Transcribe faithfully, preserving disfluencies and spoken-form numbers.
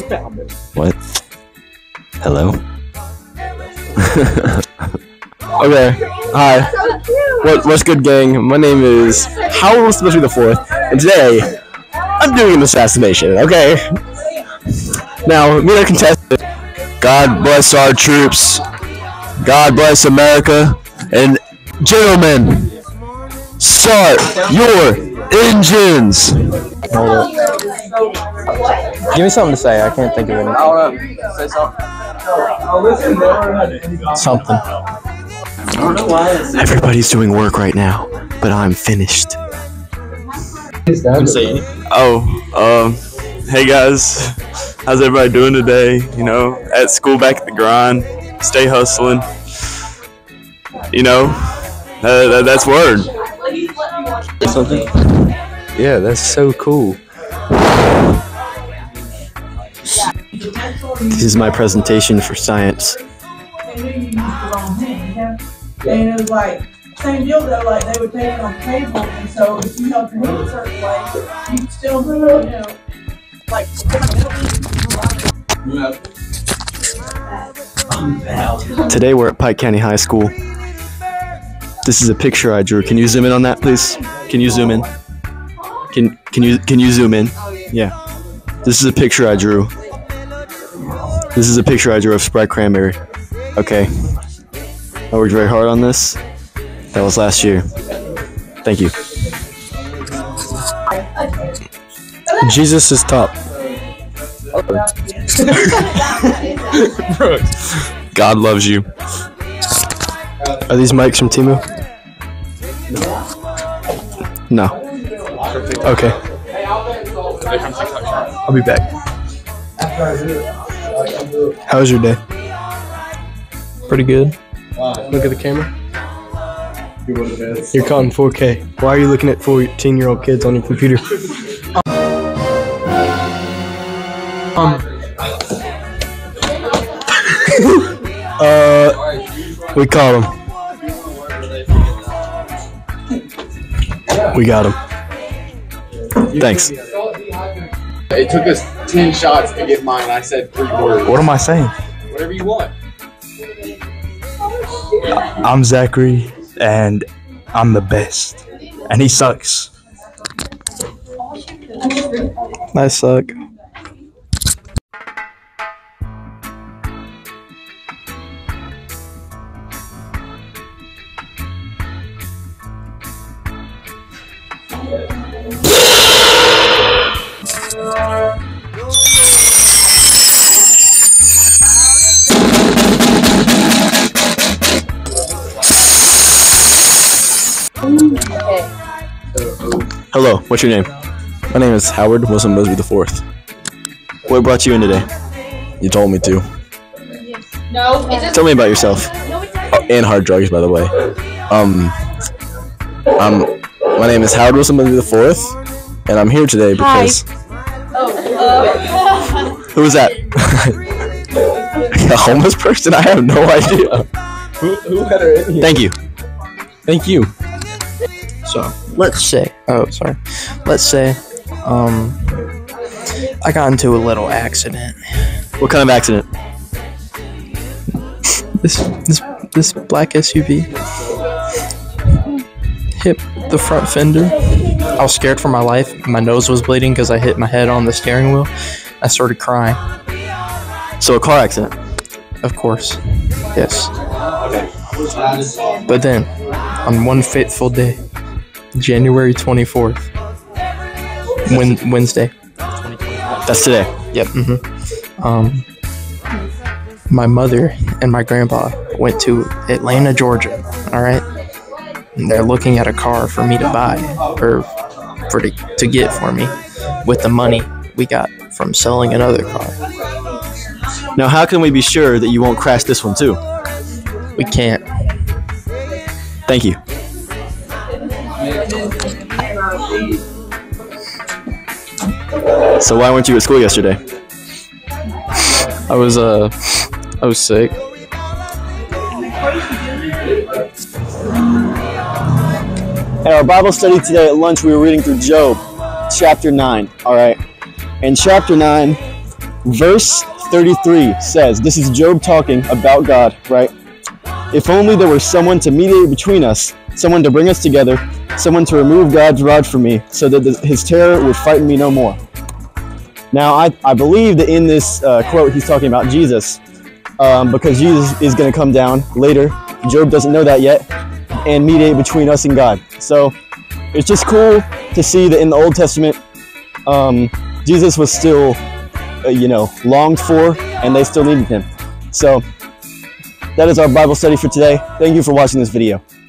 What? Hello? Okay. Hi. What, what's good, gang? My name is Howard, supposed to be the fourth, and today I'm doing an assassination. Okay. Now, me and our contestant. God bless our troops. God bless America. And gentlemen, start your engines. Hold up. Give me something to say. I can't think of anything. Say Something. Everybody's doing work right now, but I'm finished. Oh, um, hey guys, how's everybody doing today? You know, at school, back at the grind, stay hustling. You know, uh, that, that's word. Something. Yeah, that's so cool. This is my presentation for science. And it was like, same deal though, like they would take it on cable, and so if you held your hand a certain way, you could still, you know, like. Today we're at Pike County High School. This is a picture I drew. Can you zoom in on that, please? Can you zoom in? Can can you can you zoom in? Yeah. This is a picture I drew. This is a picture I drew of Sprite Cranberry. Okay. I worked very hard on this. That was last year. Thank you. Jesus is top. God loves you. Are these mics from Timu? No. Okay. I'll be back. How was your day? Pretty good. Look at the camera. You're caught in four K. Why are you looking at fourteen-year-old kids on your computer? Um. uh, we caught him. We got him. Thanks. It took us ten shots to get mine. I said three words. What am I saying? Whatever you want. I'm Zachary, and I'm the best. And he sucks. I suck. Hello, what's your name? My name is Howard Wilson Mosby the fourth. What brought you in today? You told me to. No, it doesn't. Tell me about yourself. Oh, and hard drugs, by the way. Um, um, my name is Howard Wilson Mosby the fourth, and I'm here today because. Oh, uh, Who was that? A homeless person? I have no idea. Who, who had her in here? Thank you. Thank you. So let's say, oh sorry, let's say, um, I got into a little accident. What kind of accident? This this this black S U V hit the front fender. I was scared for my life. My nose was bleeding because I hit my head on the steering wheel. I started crying. So a car accident? Of course, yes. But then, on one fateful day, January twenty-fourth, Wed- Wednesday. That's today. Yep. Mm-hmm. Um, my mother and my grandpa went to Atlanta, Georgia. All right, and they're looking at a car for me to buy or for to, to get for me with the money we got from selling another car. Now, how can we be sure that you won't crash this one too? We can't. Thank you. So why weren't you at school yesterday? I was uh, I was sick. At our Bible study today at lunch, we were reading through Job, chapter nine. All right. In chapter nine, Verse thirty-three says, this is Job talking about God, right? If only there were someone to mediate between us, someone to bring us together, someone to remove God's rod from me, so that the, his terror would frighten me no more. Now, I, I believe that in this uh, quote, he's talking about Jesus, um, because Jesus is going to come down later. Job doesn't know that yet, and mediate between us and God. So it's just cool to see that in the Old Testament, um, Jesus was still, uh, you know, longed for, and they still needed him. So that is our Bible study for today. Thank you for watching this video.